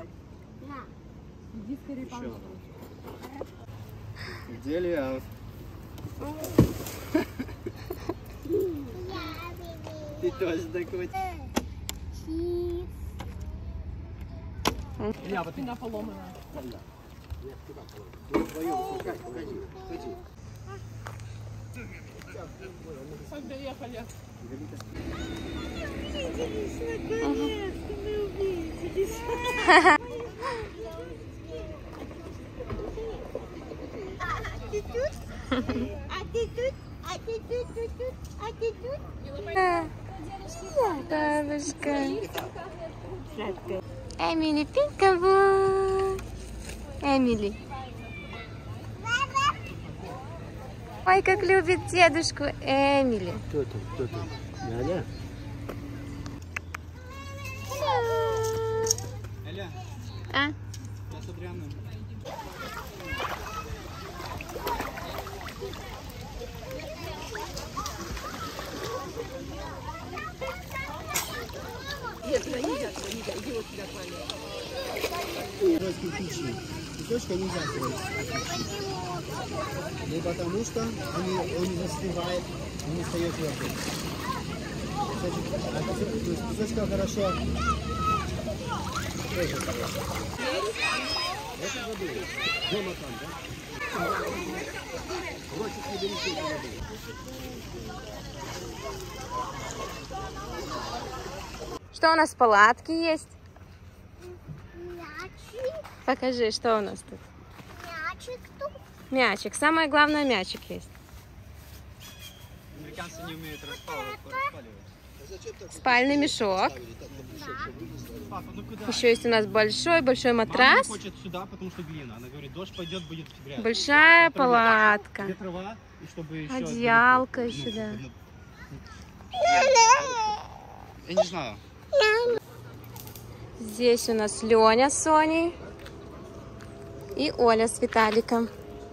Да. Иди скорее помочь. Где Лиам? Ты тоже такой. Ля, вот спина поломана. Как доехали? Увиделись, наконец-то мы увиделись. А ты тут? А ты тут? А ты тут? А ты тут? Бабушка. Эмили, пикабу. Эмили. Ой, как любит дедушку Эмили. Кто там? Кто там? Няня? Эля, А? я с Адрианом. Кирпичи. Кусочка нельзя строить. Ну потому что он не застывает, он не встает твердо. Кусочка хорошо. Тоже хорошо. Это забыли. Дома там, да? Лучше не берите это забыли. Что у нас в палатке есть? Мячик. Покажи, что у нас тут. Мячик тут. Мячик. Самое главное, мячик есть. Американцы не умеют распаливать. Спальный мешок. Папа, ну куда? Еще есть у нас большой-большой Мама матрас. хочет сюда, потому что глина. Она говорит, дождь пойдет, будет грязь. Большая палатка. Где трава, и чтобы еще... Одеялко еще, да. Я не знаю. Здесь у нас Леня с Соней и Оля с Виталиком.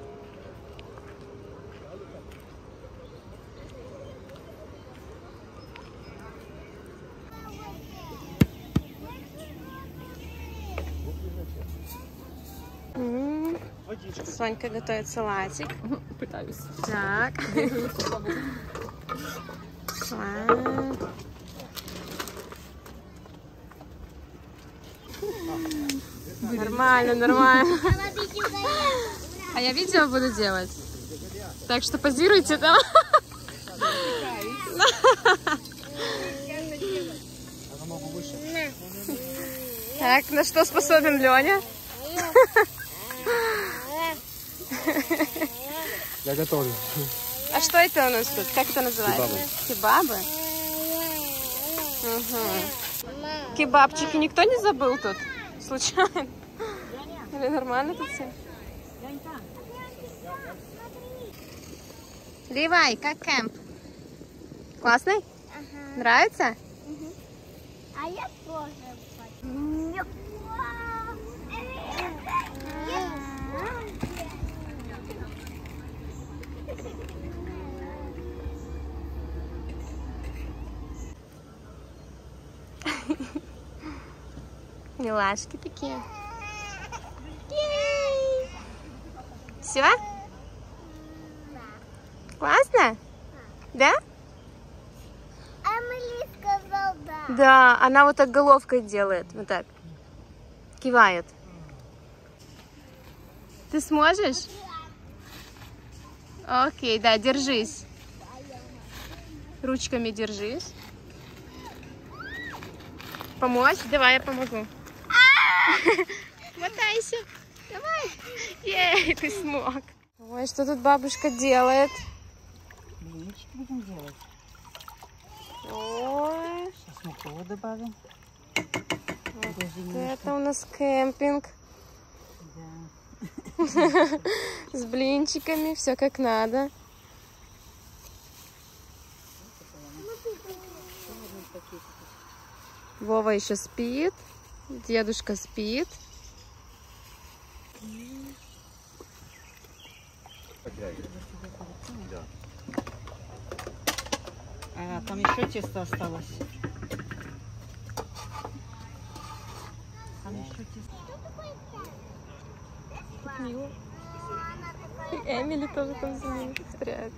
Сонька готовит салатик. Пытаюсь. Так. Нормально, нормально. А я видео буду делать. Так что позируйте там. Так, на что способен Леня? Я готовлю. А что это у нас тут? Как это называется? Кебабы. Угу. Кебабчики никто не забыл тут? Случайно? Или нормально тут все? Ливай, как кемп? Классный? Ага. Нравится? А я тоже хочу. Милашки такие. Все? Классно? Да? Эмили сказал да. Да, она вот так головкой делает, вот так. Кивает. Ты сможешь? Окей, да, держись. Ручками держись. Помочь? Давай, я помогу. Мотайся. Давай. Ей, ты смог. Ой, что тут бабушка делает? Блинчики будем делать. Ой, Сейчас муку добавим. вот это у нас кемпинг. Да. С блинчиками, все как надо. Вова еще спит, дедушка спит. А, там еще тесто осталось. Как мило. И Эмили тоже там за ними повторяет.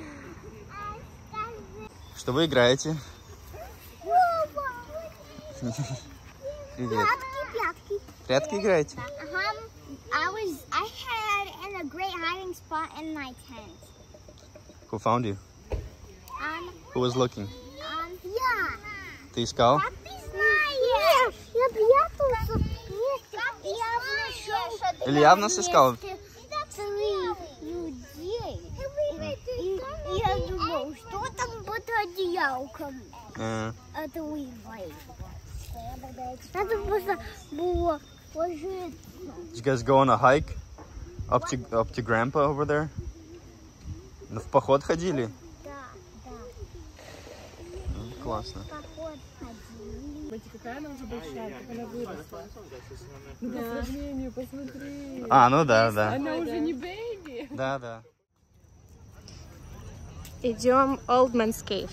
Что вы играете? Привет. Пятки. Прятки играете? I had in a great hiding spot in my tent. Who found you? Who was looking? Yeah. Ты искал? Я прятался вместе. Я нашел. Илья нас искал. 3 людей. И я думал, что там под одеялком. Это уебай. Надо просто было ложиться. Did you guys go on a hike up to Grandpa over there? В поход ходили? Да. Классно. Поход ходили. Смотрите, какая она уже большая, как она выросла. Ну, по сравнению, посмотри. А, ну да. Она уже не бэйби. Да. Идем Old Man's Cave.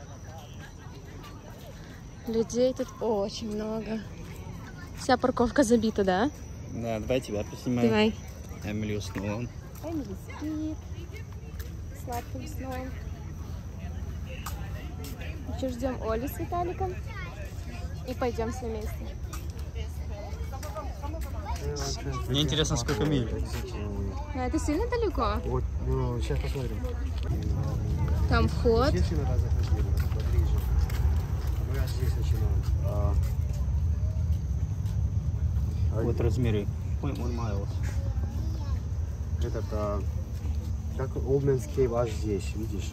Людей тут очень много. Вся парковка забита, да? Да, давай тебя поснимаем. Давай. Эмили уснула. Эмили спит. Сладким сном. Еще ждем Олю с Виталиком. И пойдем все вместе. Мне интересно, сколько миль. А это сильно далеко? Вот, ну, сейчас посмотрим. Там вход. Здесь иногда заходили, поближе. Мы аж здесь начинаем. Вот размеры. 0.1 miles. Этот, как Old Man's Cave аж здесь, видишь?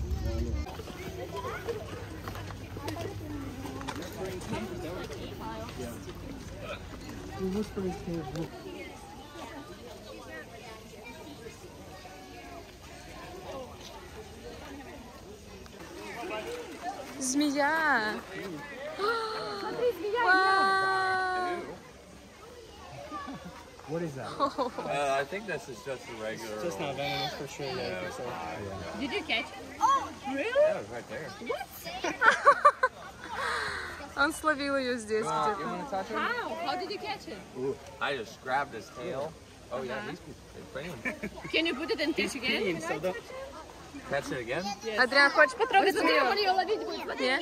Змея! Смотри, змея! What is that? I think this is just a regular. Just not venomous for sure. Yeah, so. Did you catch it? Yeah, it's right there. Он словил ее здесь You где-то. want to touch him? How did you catch it? I just grabbed his tail. Oh yeah, these people they bring him. Can you put it in fish again? Catch it again? Адриан, хочешь потрогать змею? Нет?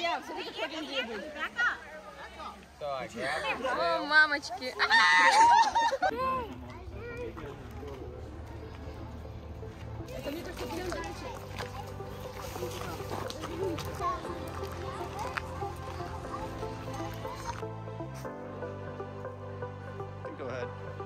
So I grabbed him. О, мамочки! Go ahead.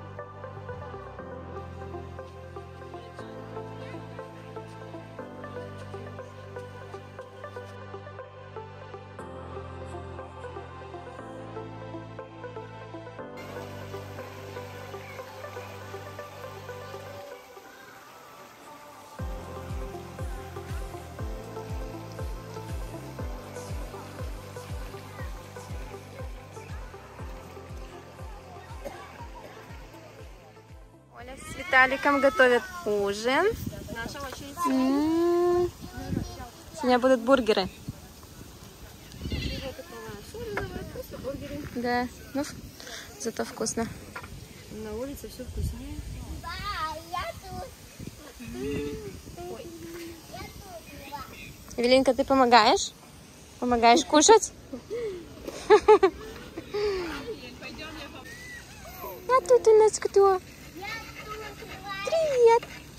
Оля с Виталиком готовят ужин. Сегодня будут бургеры. Да, ну зато вкусно. На улице все вкуснее. Эвелинка, ты помогаешь? Помогаешь кушать? А тут у нас кто? Привет!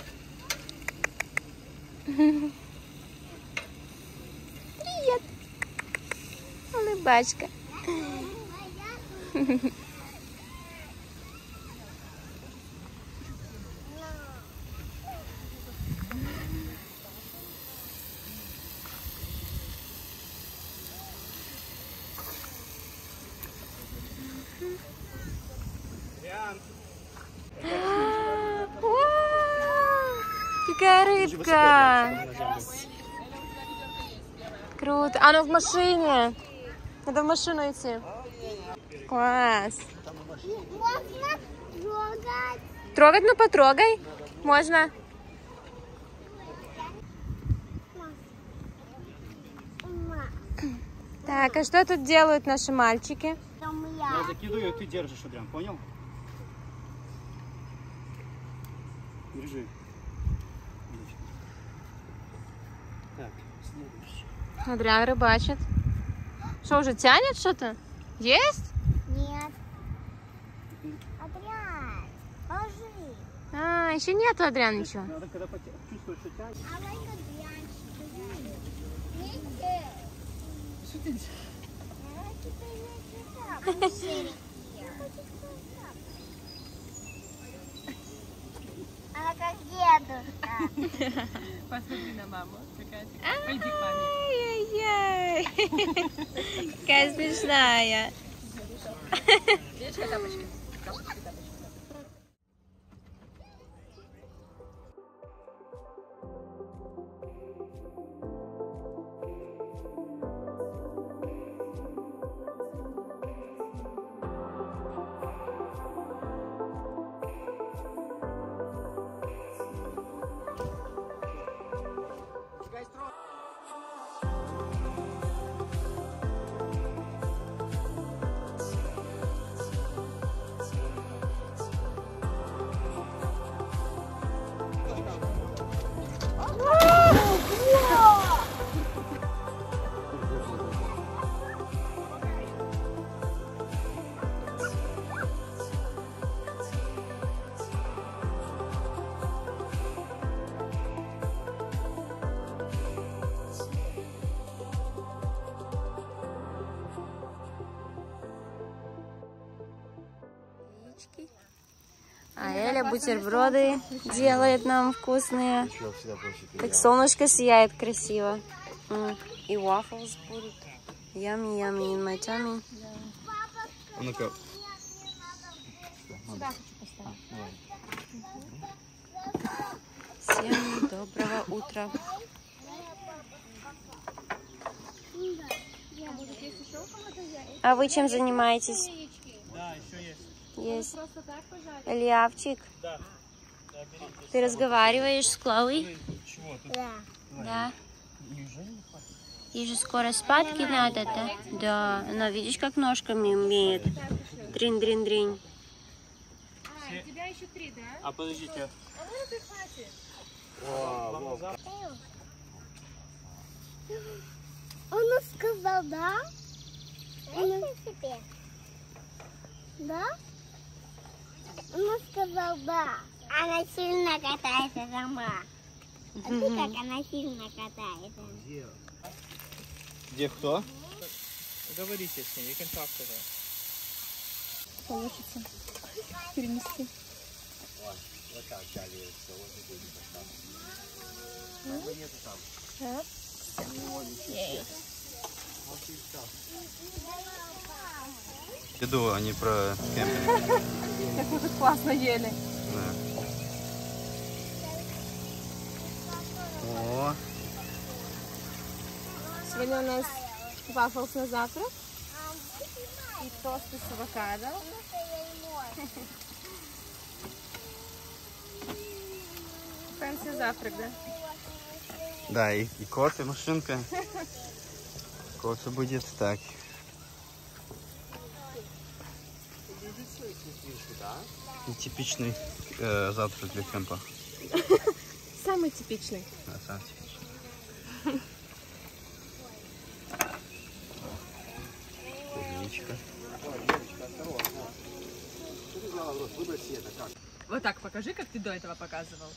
Привет! Улыбачка. Какая рыбка! Круто. А, ну в машине. Надо в машину идти. Класс. Можно трогать. Трогать? Ну потрогай. Можно. Так, а что тут делают наши мальчики? Там я Я закидываю, ты держишь, Адриан, понял? Держи. Так, следующий. Адриан рыбачит. Что, уже тянет что-то? Есть? Нет. Адриан, положи. А, еще нету, Адриан, ничего. Надо, когда чувствуешь, что тянет. I like Adrian. Me Что ты делаешь? too. Она как дедушка. Посмотри на маму. Пойди к маме. Ай-яй-яй. Какая смешная. Девочка, тапочки. А Эля бутерброды делает нам вкусные. Так солнышко сияет красиво. И waffles будут. Yummy, yummy in my tummy. А ну-ка. Всем доброго утра. А вы чем занимаетесь? Да, еще есть. Есть. Ильявчик. Да. Ты разговариваешь с Клауей? Чего? Тут Да. Да. неужели не хватит? Ей же скоро спадки надо, да? Да. Она, видишь, как ножками умеет. Дрин-дрин-дрин. А подождите. Он сказал да? Он себе. Да? Он сказал да. Она сильно катается сама. А ты как она сильно катается? Где кто? Говорите с ней, you can talk to her. Получится перенести. Иду, они про кемпинг. Как мы тут классно ели. Да. О, Сегодня у нас вафлс на завтрак и тосты с авокадо. Фэнси завтрак, да? да, и кофе, машинка. Кофе будет так. И типичный завтрак для кемпа. Самый типичный. Да, самый типичный. Клубничка. Вот так покажи, как ты до этого показывал.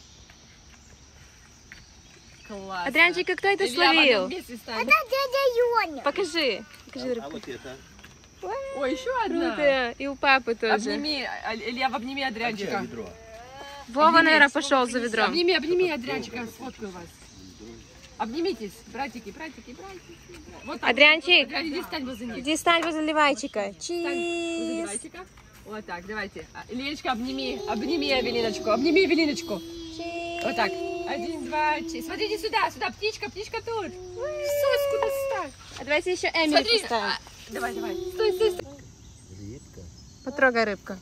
Классно. Адрианчик, а кто это Илья, словил? потом вместе станем. Это дядя Йоня. Покажи. Покажи рыбку. вот это. Ой, еще одна. Круто. И у папы тоже. Обними, Илья, обними Адрианчика. Ведро. Вова, наверное, пошел за ведром. Обними Адрианчика, сфоткаю вас. Обнимитесь, братики. Вот так. Адрианчик, Адриан, иди стань возле них. иди стань возле Левайчика. Стань возле Чиз. Левайчика. Вот так, давайте. Ильечка, обними Эвелиночку. Обними Эвелиночку. Вот так. 1, 2, 3. Смотрите сюда, птичка тут. Соску достань. А давайте еще Эмили Смотри. поставим. Давай. Стой. Рыбка. Потрогай рыбка.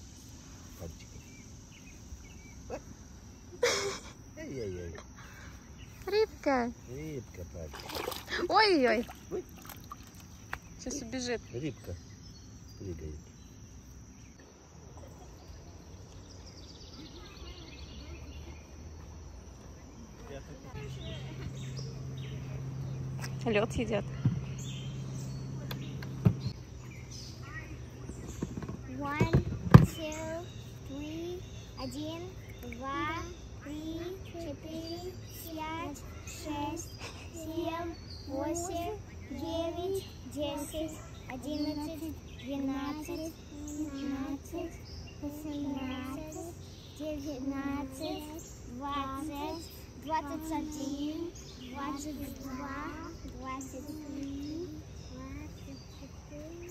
Ай-яй-яй. Рыбка. Рыбка, папа. Ой-ой-ой. Ой. Сейчас убежит. Рыбка. прыгает. Лед едят. One, two, three, 1, 2, 3, 4, 5, 6, 7, 8, 9, 10, 11, 12, 13, 18, 19, 20, 21, 22, 23, 24.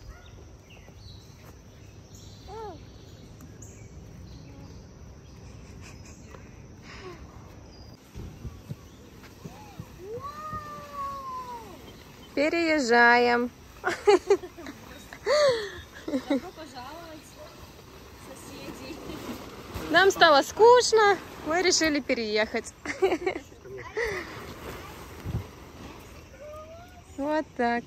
Oh. Переезжаем. Нам стало скучно, мы решили переехать. Вот так.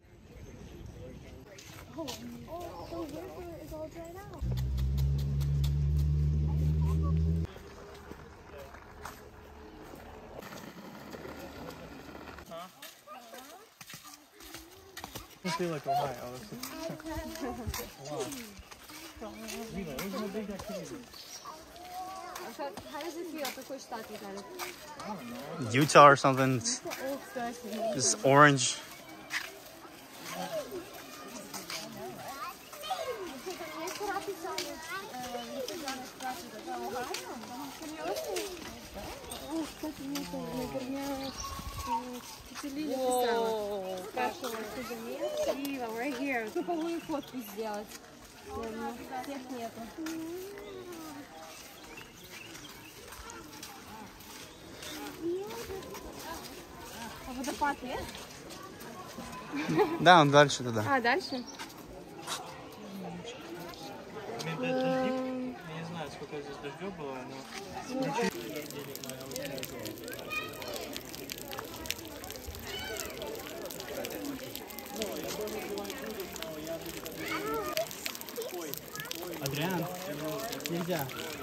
Oh, the river is all dried out. I feel like Ohio. Wow. Viva, it was a big activity. How does it feel? Какой штат летали? Utah or something. It's orange. Групповую фотку сделать. Всех нету. А водопад нет? Да, он дальше туда. А, дальше? Я не знаю, сколько здесь дождя было, но... Адриан, нельзя.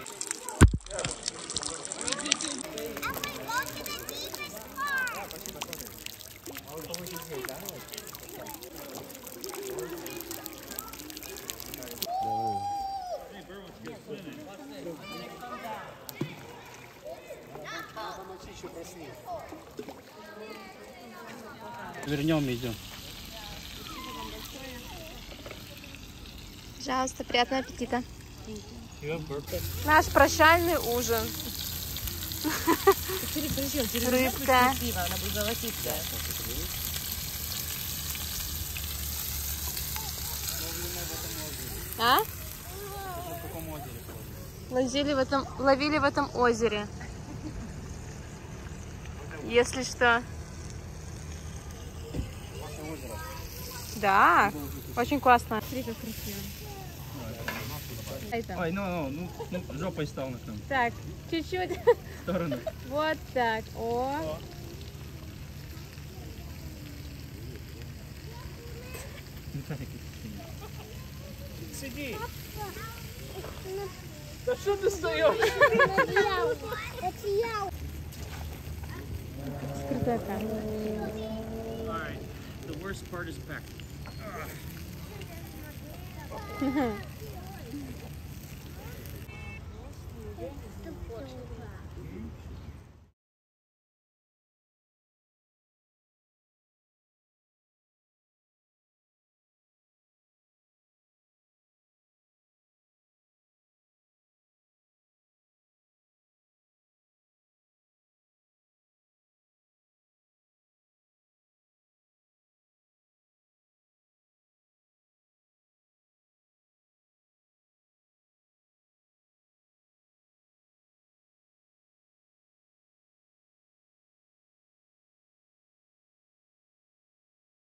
Вернем, идем. Пожалуйста, приятного аппетита. You have burped? Наш прощальный ужин. Рыбка. Она будет золотистая. А? Ловили в этом озере. Если что. Да, очень классно. Смотри, как красиво. Ой, ну, жопой стал на там. Так, чуть-чуть. В сторону. Вот так. О. Сиди. Да что ты стоишь? Это я. Скрытая камера. Alright, the worst part is back.